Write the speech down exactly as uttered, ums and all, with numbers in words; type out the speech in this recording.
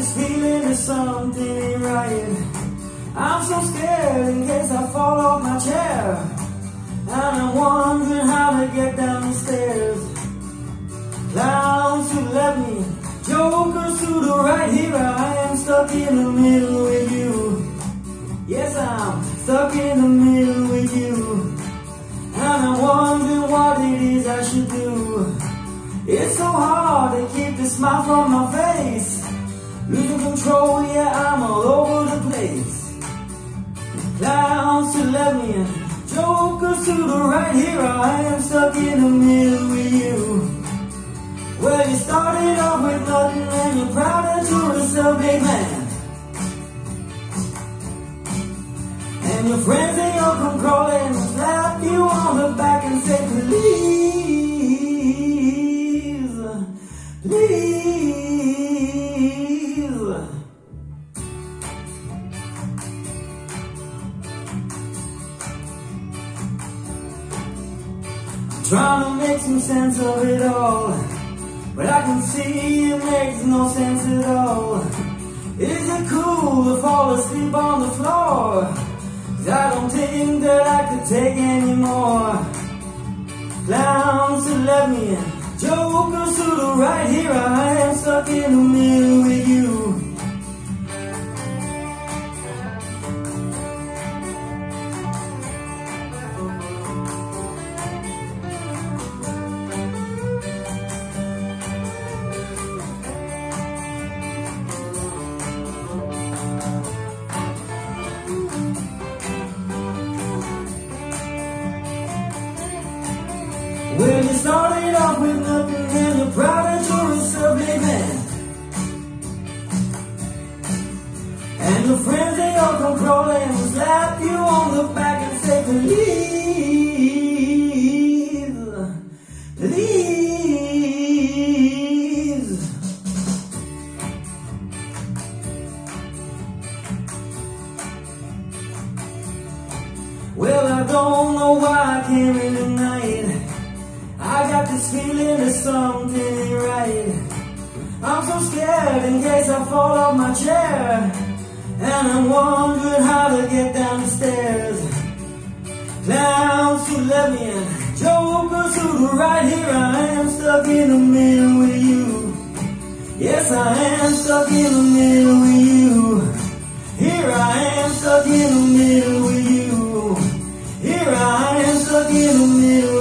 this feeling that something ain't right. I'm so scared in case I fall off my chair, and I'm wondering how to get down the stairs. Clowns to the left me, jokers to the right. Here I am stuck in the middle with you. Yes, I'm stuck in the middle with you, and I'm wondering what it is I should do. It's so hard to keep the smile from my face. Losing control, yeah, I'm all over the place. Clowns to the left me and jokers to the right. Here I am stuck in the middle with you. Well, you started off with nothing and you're proud that you're a self-made man. And your friends they all come crawling and slap you on the back and say, please, please. I'm trying to make some sense of it all, but I can see it makes no sense at all. Is it cool to fall asleep on the floor? 'Cause I don't think that I could take anymore. Clowns to the left me and jokers to the right. Here I am stuck in the middle with you. Well, you started off with nothing and you're proud that you're a self-made man. And your friends, they all come crawling and slap you on the back and say, please, please. Well, I don't know why I came in tonight. I got this feeling that something ain't right. I'm so scared in case I fall off my chair, and I'm wondering how to get down the stairs. Clowns to the left me and jokers to the right. Here I am stuck in the middle with you. Yes, I am stuck in the middle with you. Here I am stuck in the middle with you. Here I am stuck in the middle.